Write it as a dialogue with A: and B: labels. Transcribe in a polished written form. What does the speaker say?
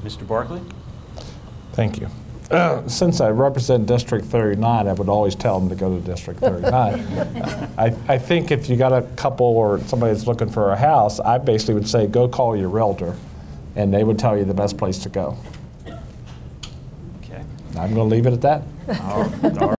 A: Mr. Barkley?
B: Thank you. Since I represent District 39, I would always tell them to go to District 39. I think if you got a couple or somebody that's looking for a house, I basically would say go call your realtor, and they would tell you the best place to go.
A: Okay.
B: I'm going to leave it at that.
A: All right.